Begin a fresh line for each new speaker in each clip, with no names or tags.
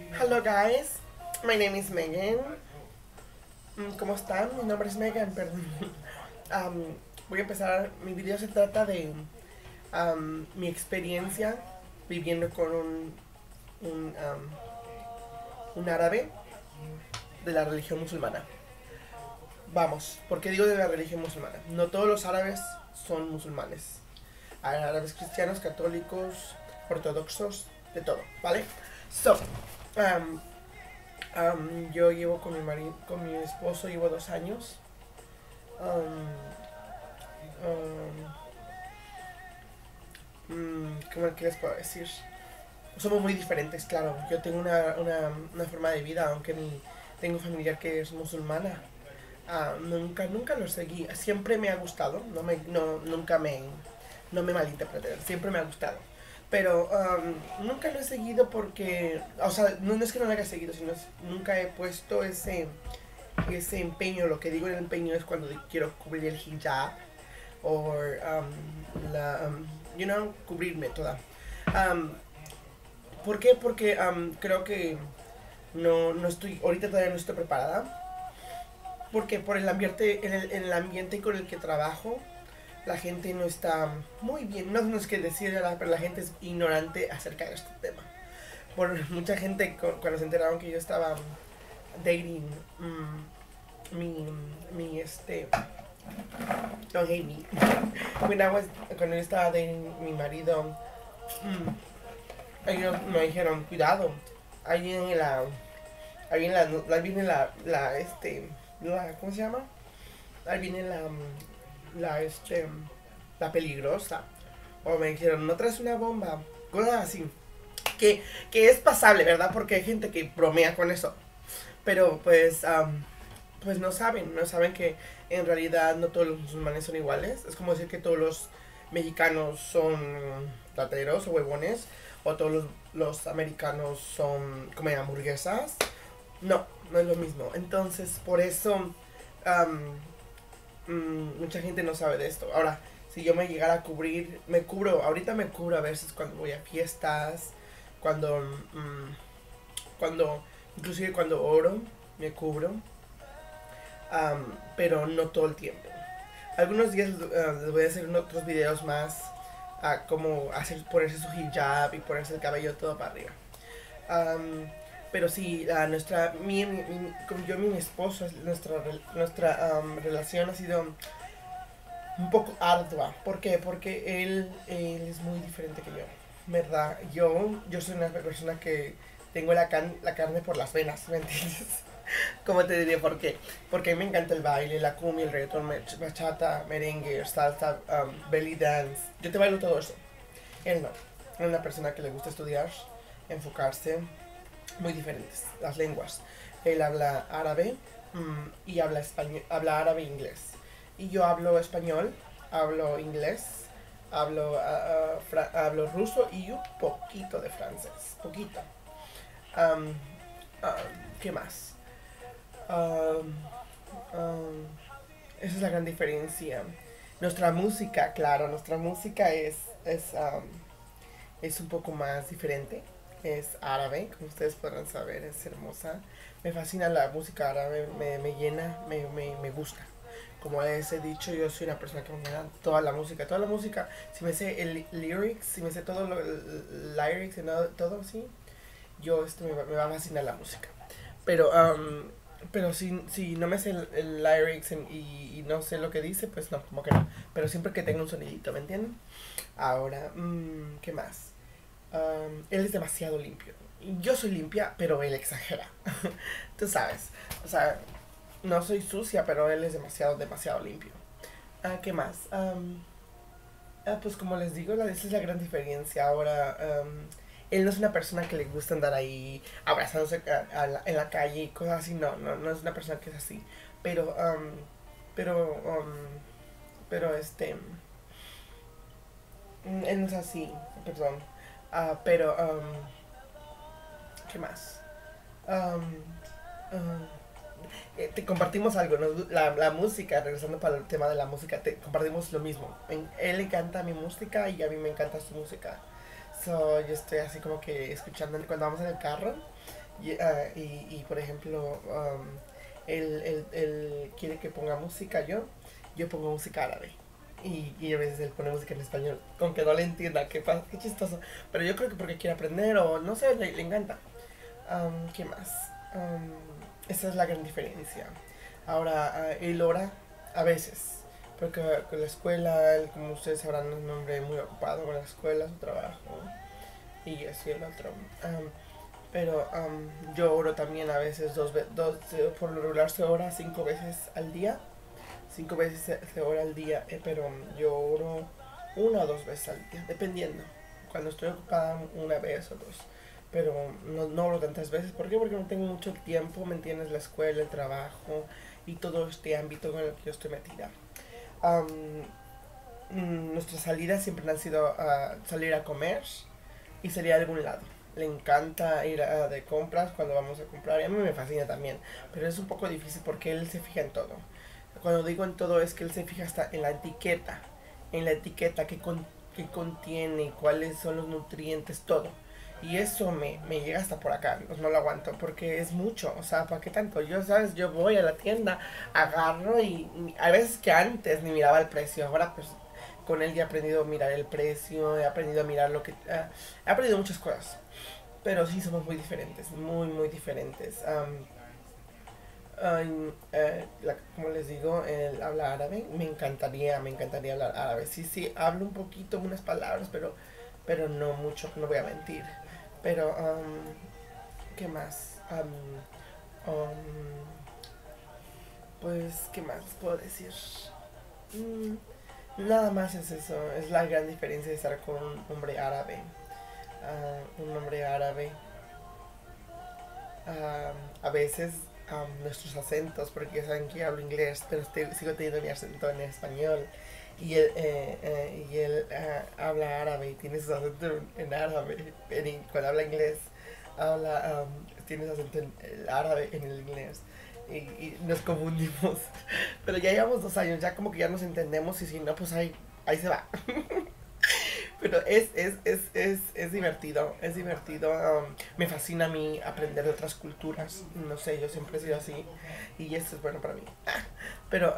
Hello guys, my name is Megan. ¿Cómo están? Mi nombre es Megan, perdón. Um, Voy a empezar, mi video se trata de mi experiencia viviendo con un, un árabe de la religión musulmana. Vamos, ¿por qué digo de la religión musulmana? No todos los árabes son musulmanes. Hay árabes cristianos, católicos, ortodoxos, de todo, ¿vale? So, um, yo llevo con mi marido, con mi esposo llevo 2 años. Um, ¿Cómo que les puedo decir? Somos muy diferentes, claro. Yo tengo una forma de vida, aunque tengo familiar que es musulmana. Nunca lo seguí. Siempre me ha gustado. No me malinterpreten. Siempre me ha gustado. Pero nunca lo he seguido porque, o sea, no es que no lo haya seguido, sino nunca he puesto ese empeño. Lo que digo en el empeño es cuando quiero cubrir el hijab o cubrirme toda. Um, ¿Por qué? Porque creo que no estoy, ahorita todavía no estoy preparada. Porque por el ambiente, en el ambiente con el que trabajo, la gente no está muy bien. No es que decir, pero la gente es ignorante acerca de este tema. Por mucha gente, cuando se enteraron que yo estaba dating, mi, don't hate me. Cuando yo estaba dating mi marido, ellos me dijeron, cuidado, ahí viene ahí viene ¿cómo se llama? Ahí viene la peligrosa. O me dijeron, no traes una bomba, cosas así. Que es pasable, ¿verdad? Porque hay gente que bromea con eso. Pero pues no saben que en realidad no todos los musulmanes son iguales. Es como decir que todos los mexicanos son rateros o huevones, o todos los americanos son comen hamburguesas. No es lo mismo. Entonces, por eso mucha gente no sabe de esto. Ahora, si yo me llegara a cubrir, ahorita me cubro a veces cuando voy a fiestas, cuando, inclusive cuando oro, me cubro, pero no todo el tiempo. Algunos días les voy a hacer otros videos más, como ponerse su hijab y ponerse el cabello todo para arriba. Pero sí, como yo y mi esposo, nuestra relación ha sido un poco ardua. ¿Por qué? Porque él es muy diferente que yo, ¿verdad? Yo soy una persona que tengo la carne por las venas, ¿me entiendes? ¿Cómo te diría por qué? Porque a mí me encanta el baile, la cumbia, el reggaetón, bachata, merengue, salsa, belly dance. Yo te bailo todo eso. Él no. Él es una persona que le gusta estudiar, enfocarse, muy diferentes las lenguas. Él habla árabe y habla español, habla árabe e inglés. Y yo hablo español, hablo inglés, hablo ruso y un poquito de francés, poquito. Um, ¿Qué más? Um, um, Esa es la gran diferencia. Nuestra música, claro, nuestra música es un poco más diferente. Es árabe, como ustedes podrán saber, es hermosa. Me fascina la música árabe, me llena, me gusta. Como les he dicho, yo soy una persona que me llena toda la música. Toda la música, si me sé el lyrics, si me sé todo el lyrics y todo así, me va a fascinar la música. Pero, pero si no me sé el lyrics y no sé lo que dice, pues no, como que no. Pero siempre que tenga un sonidito, ¿me entienden? Ahora, ¿qué más? Él es demasiado limpio. Yo soy limpia, pero él exagera. Tú sabes. O sea, no soy sucia, pero él es demasiado limpio. ¿Qué más? Pues como les digo, esa es la gran diferencia. Ahora, él no es una persona que le gusta andar ahí abrazándose en la calle y cosas así. No es una persona que es así. Pero, pero, pero él no es así, perdón. Pero, ¿qué más? Um, te compartimos algo, ¿no? La música, regresando para el tema de la música, te compartimos lo mismo. Él le encanta mi música y a mí me encanta su música. So, yo estoy así como que escuchando cuando vamos en el carro y por ejemplo, él quiere que ponga música yo pongo música árabe. Y a veces él pone música en español, aunque no le entienda, qué chistoso. Pero yo creo que porque quiere aprender o no sé, le encanta. ¿Qué más? Esa es la gran diferencia. Ahora, él ora a veces, porque con la escuela, él, como ustedes sabrán, es un hombre muy ocupado con la escuela, su trabajo y eso y el otro. Pero yo oro también a veces por lo regular se ora 5 veces al día. 5 veces se ora al día, pero yo oro 1 o 2 veces al día, dependiendo. Cuando estoy ocupada, 1 vez o 2. Pero no oro tantas veces. ¿Por qué? Porque no tengo mucho tiempo, ¿me entiendes? La escuela, el trabajo y todo este ámbito con el que yo estoy metida. Am, Nuestras salidas siempre han sido salir a comer y salir a algún lado. Le encanta ir de compras cuando vamos a comprar y a mí me fascina también, pero es un poco difícil porque él se fija en todo. Cuando digo en todo es que él se fija hasta en la etiqueta que contiene, cuáles son los nutrientes, todo. Y eso me llega hasta por acá, no lo aguanto, porque es mucho, o sea, ¿para qué tanto? Yo, ¿sabes? Yo voy a la tienda, agarro y a veces que antes ni miraba el precio, ahora pues con él ya he aprendido a mirar el precio, he aprendido a mirar he aprendido muchas cosas, pero sí somos muy diferentes, muy, muy diferentes. Como les digo, él habla árabe. Me encantaría hablar árabe. Sí, sí, hablo un poquito, unas palabras, pero no mucho, no voy a mentir. Pero, ¿qué más? Pues, ¿qué más les puedo decir? Mm, Nada más es eso, es la gran diferencia de estar con un hombre árabe. Un hombre árabe a veces nuestros acentos, porque ya saben que hablo inglés, pero sigo teniendo mi acento en español. Y él habla árabe y tiene su acento en árabe. Cuando habla inglés, tiene su acento en el árabe en el inglés. Y nos confundimos. Pero ya llevamos 2 años, ya como que ya nos entendemos y si no, pues ahí se va. Pero es divertido, es divertido. Me fascina a mí aprender de otras culturas. No sé, yo siempre he sido así y eso es bueno para mí. Pero,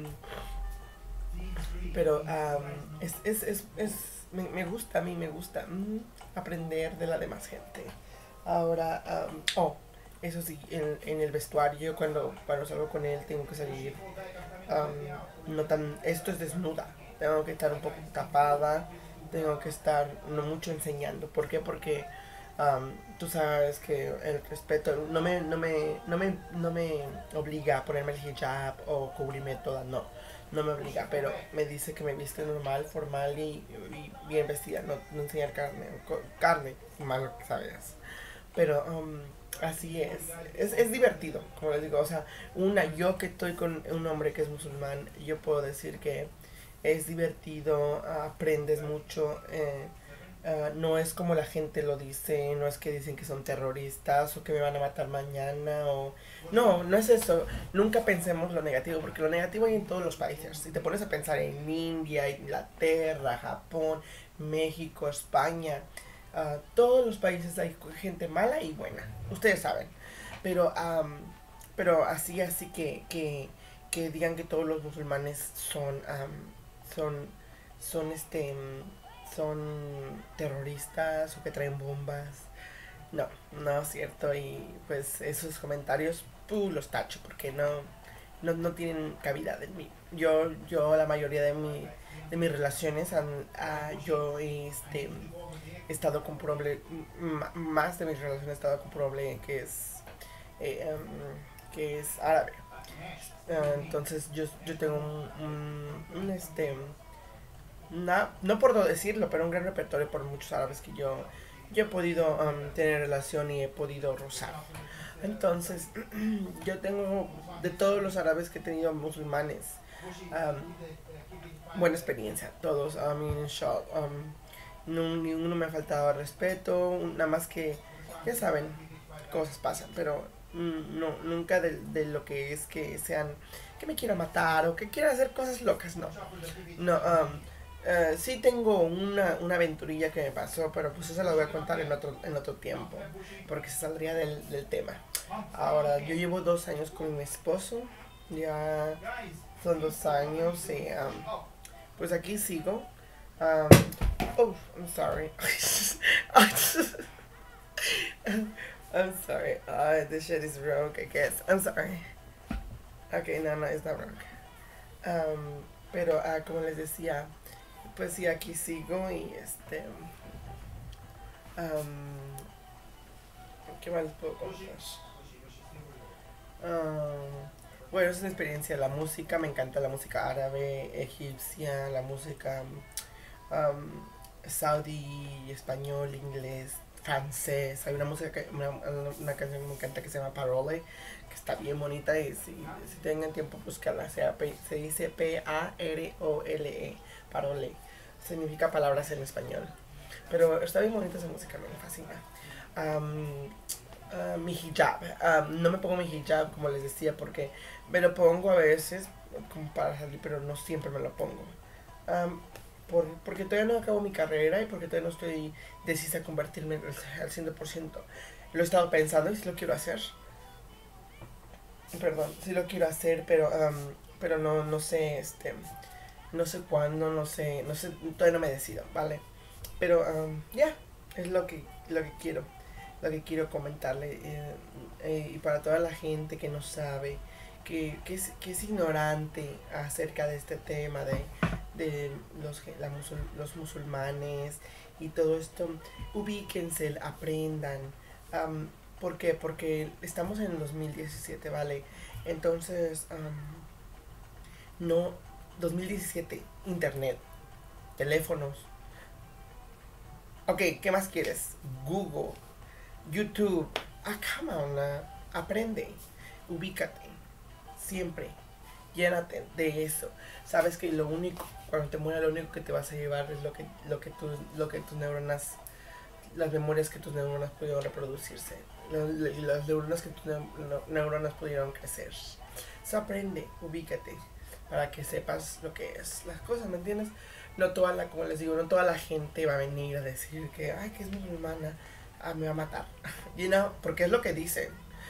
me gusta, a mí me gusta aprender de la demás gente. Ahora, eso sí, en el vestuario, cuando salgo con él, tengo que salir. No tan, esto es desnuda, tengo que estar un poco tapada, tengo que estar no mucho enseñando. ¿Por qué? Porque tú sabes que el respeto no me obliga a ponerme el hijab o cubrirme toda, no me obliga, pero me dice que me viste normal, formal y bien vestida, no enseñar carne, malo que sabes. Pero así es divertido, como les digo, o sea, yo que estoy con un hombre que es musulmán, yo puedo decir que es divertido, aprendes mucho, no es como la gente lo dice, no es que dicen que son terroristas o que me van a matar mañana o... No, no es eso, nunca pensemos lo negativo, porque lo negativo hay en todos los países. Si te pones a pensar en India, Inglaterra, Japón, México, España, todos los países hay gente mala y buena, ustedes saben. Pero, pero así que digan que todos los musulmanes son, son terroristas o que traen bombas. No, no es cierto. Y pues esos comentarios, los tacho porque no tienen cabida en mí. Yo la mayoría de mis relaciones yo he estado con más de mis relaciones he estado con eh, que es árabe. Entonces yo tengo no por no decirlo, pero un gran repertorio por muchos árabes que yo he podido tener relación y he podido rozar. Entonces, yo tengo de todos los árabes que he tenido musulmanes, buena experiencia, todos, ninguno me ha faltado al respeto, nada más que, ya saben, cosas pasan, pero no, nunca de lo que es que sean, que me quieran matar o que quieran hacer cosas locas, no, no, Sí tengo una aventurilla que me pasó, pero pues esa la voy a contar en otro tiempo, porque se saldría del tema. Ahora, yo llevo 2 años con mi esposo, ya son 2 años y pues aquí sigo. Um, oh, I'm sorry. I'm sorry. This shit is rogue, I guess. I'm sorry. Okay, no, no, it's not rogue. Pero como les decía, pues sí, aquí sigo y ¿qué más les puedo contar? Bueno, es una experiencia, la música, me encanta la música árabe, egipcia, la música saudí, español, inglés, francés. Hay una música, una canción que me encanta que se llama Parole, que está bien bonita y si tengan tiempo buscarla, se dice Parole, Parole, significa palabras en español. Pero está bien bonita esa música, me fascina. Mi hijab, no me pongo mi hijab como les decía porque me lo pongo a veces como para salir, pero no siempre me lo pongo. Porque todavía no acabo mi carrera y porque todavía no estoy decisa a convertirme al 100%. Lo he estado pensando y si lo quiero hacer. Perdón, si lo quiero hacer, pero no sé, no sé cuándo, no sé, todavía no me decido, ¿vale? Pero ya, es lo que quiero comentarle. Y para toda la gente que no sabe, que es ignorante acerca de este tema de los musulmanes y todo esto, ubíquense, aprendan. ¿Por qué? Porque estamos en el 2017, ¿vale? Entonces, no, 2017, internet, teléfonos. Ok, ¿qué más quieres? Google, YouTube. Come on, aprende, ubícate, siempre, llénate de eso. Sabes que lo único, cuando te muera, lo único que te vas a llevar es lo que tus neuronas, las memorias que tus neuronas pudieron reproducirse, las neuronas que tus neuronas pudieron crecer. So, aprende, ubícate, para que sepas lo que es las cosas, ¿me entiendes? No toda la, como les digo, no toda la gente va a venir a decir que, ay, que es musulmana, me va a matar, you know, porque es lo que dicen.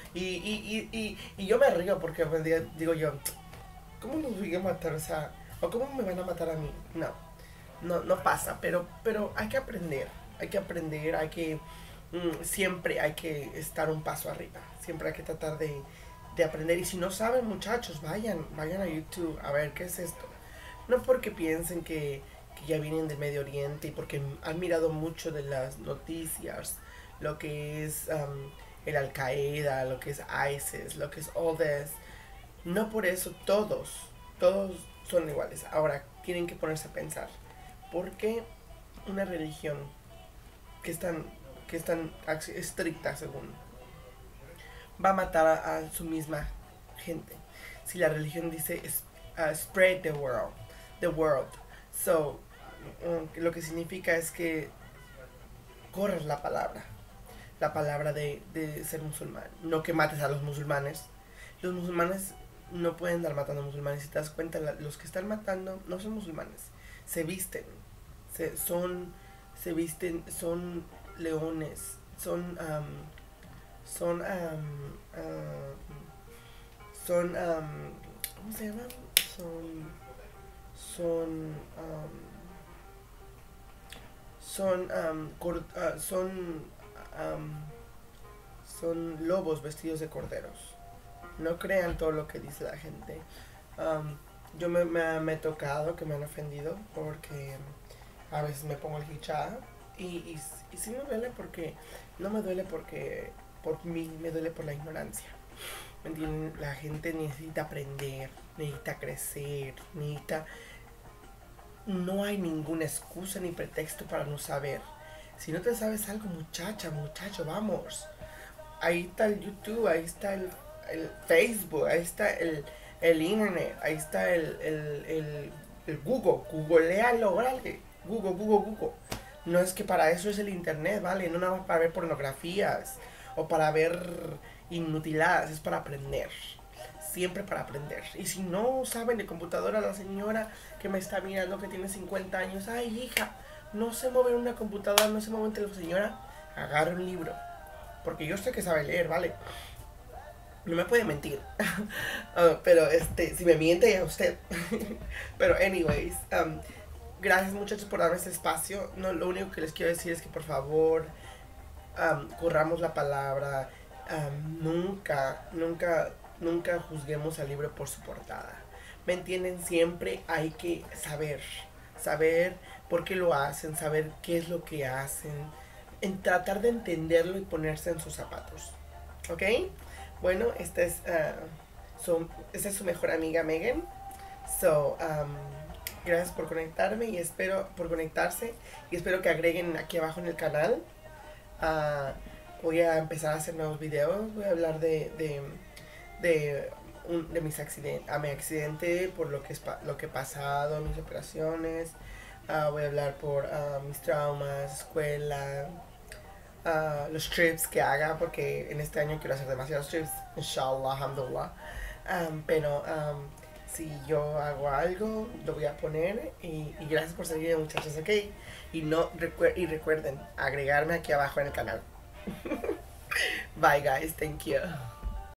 Y yo me río porque pues, digo yo, ¿cómo nos voy a matar? O sea, o cómo me van a matar a mí. No pasa, pero hay que aprender, siempre hay que estar un paso arriba, siempre hay que tratar de aprender. Y si no saben, muchachos, vayan a YouTube a ver qué es esto. No porque piensen que ya vienen del Medio Oriente y porque han mirado mucho de las noticias, lo que es el Al Qaeda, lo que es ISIS, lo que es all this. No por eso todos son iguales. Ahora tienen que ponerse a pensar, ¿por qué una religión que es tan estricta según va a matar a su misma gente? Si la religión dice spread the world, so lo que significa es que corras la palabra de ser musulmán, no que mates a los musulmanes. Los musulmanes no pueden dar matando a musulmanes. Si te das cuenta, los que están matando no son musulmanes. Se visten, se visten, son leones, son, ¿cómo se llaman? Son, son, son lobos vestidos de corderos. No crean todo lo que dice la gente. Yo me he tocado que me han ofendido porque a veces me pongo el hijab y sí me duele porque no me duele porque por mí, me duele por la ignorancia. ¿Me entienden? La gente necesita aprender, necesita crecer, necesita... No hay ninguna excusa ni pretexto para no saber. Si no te sabes algo, muchacho, vamos. Ahí está el YouTube, ahí está el Facebook, ahí está el internet, ahí está el Google. Googlealo, órale. Google. No es que para eso es el internet, ¿vale? No nada más para ver pornografías o para ver inutiladas, es para aprender. siempre para aprender. Y si no saben de computadora, la señora que me está mirando que tiene 50 años, ay hija, no sé mover una computadora, no sé mover un teléfono, señora, agarre un libro. Porque yo sé que sabe leer, ¿vale? No me puede mentir. Pero si me miente ya usted. Pero anyways, gracias muchachos por darme este espacio. No, lo único que les quiero decir es que por favor, corramos la palabra. Nunca juzguemos al libro por su portada. ¿Me entienden? Siempre hay que saber por qué lo hacen, saber qué es lo que hacen, en tratar de entenderlo y ponerse en sus zapatos. ¿Ok? Bueno, esta es su mejor amiga Megan. So, gracias por conectarme y por conectarse y espero que agreguen aquí abajo en el canal. Voy a empezar a hacer nuevos videos. Voy a hablar de mis accidentes, mi accidente, por lo que he pasado, mis operaciones. Voy a hablar por mis traumas, escuela, los trips que haga, porque en este año quiero hacer demasiados trips, inshallah, alhamdulillah. Pero si yo hago algo, lo voy a poner y gracias por seguir, muchachos, ok. Y recuerden agregarme aquí abajo en el canal. Bye guys, thank you.